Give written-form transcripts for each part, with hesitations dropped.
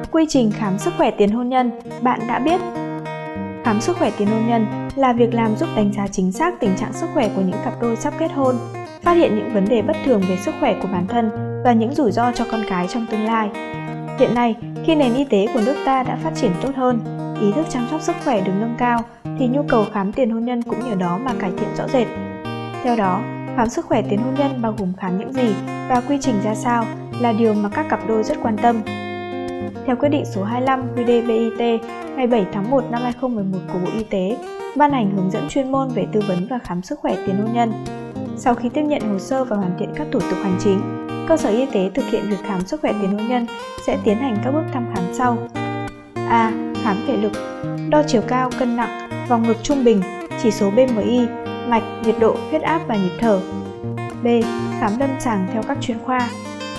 Quy trình khám sức khỏe tiền hôn nhân, bạn đã biết. Khám sức khỏe tiền hôn nhân là việc làm giúp đánh giá chính xác tình trạng sức khỏe của những cặp đôi sắp kết hôn, phát hiện những vấn đề bất thường về sức khỏe của bản thân và những rủi ro cho con cái trong tương lai. Hiện nay, khi nền y tế của nước ta đã phát triển tốt hơn, ý thức chăm sóc sức khỏe được nâng cao, thì nhu cầu khám tiền hôn nhân cũng nhờ đó mà cải thiện rõ rệt. Theo đó, khám sức khỏe tiền hôn nhân bao gồm khám những gì và quy trình ra sao là điều mà các cặp đôi rất quan tâm. Theo quyết định số 25 QĐ-BIT ngày 7 tháng 1 năm 2011 của Bộ Y tế, ban hành hướng dẫn chuyên môn về tư vấn và khám sức khỏe tiền hôn nhân. Sau khi tiếp nhận hồ sơ và hoàn thiện các thủ tục hành chính, cơ sở y tế thực hiện việc khám sức khỏe tiền hôn nhân sẽ tiến hành các bước thăm khám sau. A. Khám thể lực, đo chiều cao, cân nặng, vòng ngực trung bình, chỉ số BMI, mạch, nhiệt độ, huyết áp và nhịp thở. B. Khám lâm sàng theo các chuyên khoa.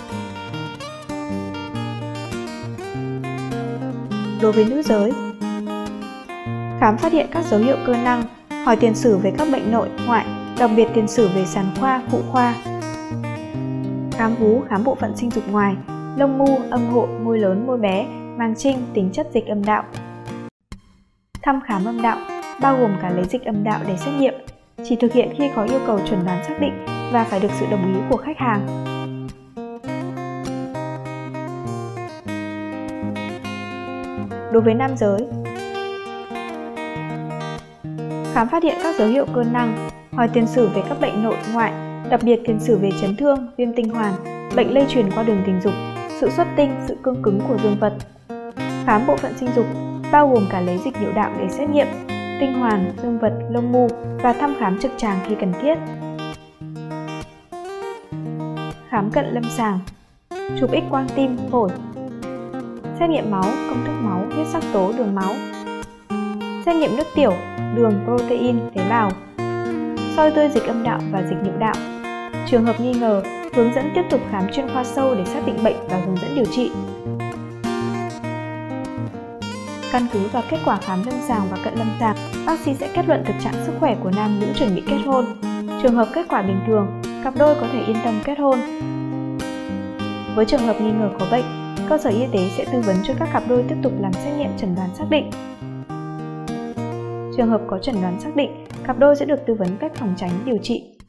Đối với nữ giới, khám phát hiện các dấu hiệu cơ năng, hỏi tiền sử về các bệnh nội, ngoại, đặc biệt tiền sử về sản khoa, phụ khoa. Khám vú, khám bộ phận sinh dục ngoài, lông mu, âm hộ, môi lớn, môi bé, màng trinh, tính chất dịch âm đạo. Thăm khám âm đạo, bao gồm cả lấy dịch âm đạo để xét nghiệm, chỉ thực hiện khi có yêu cầu chẩn đoán xác định và phải được sự đồng ý của khách hàng. Đối với nam giới, khám phát hiện các dấu hiệu cơ năng, hỏi tiền sử về các bệnh nội, ngoại, đặc biệt tiền sử về chấn thương, viêm tinh hoàn, bệnh lây truyền qua đường tình dục, sự xuất tinh, sự cương cứng của dương vật. Khám bộ phận sinh dục, bao gồm cả lấy dịch niệu đạo để xét nghiệm, tinh hoàn, dương vật, lông mu và thăm khám trực tràng khi cần thiết. Khám cận lâm sàng, chụp X quang tim, phổi, xét nghiệm máu, công thức máu, huyết sắc tố, đường máu, xét nghiệm nước tiểu, đường, protein, tế bào, soi tươi dịch âm đạo và dịch niệu đạo. Trường hợp nghi ngờ, hướng dẫn tiếp tục khám chuyên khoa sâu để xác định bệnh và hướng dẫn điều trị. Căn cứ vào kết quả khám lâm sàng và cận lâm sàng, bác sĩ sẽ kết luận thực trạng sức khỏe của nam nữ chuẩn bị kết hôn. Trường hợp kết quả bình thường, cặp đôi có thể yên tâm kết hôn. Với trường hợp nghi ngờ có bệnh, cơ sở y tế sẽ tư vấn cho các cặp đôi tiếp tục làm xét nghiệm chẩn đoán xác định. Trường hợp có chẩn đoán xác định, cặp đôi sẽ được tư vấn cách phòng tránh điều trị.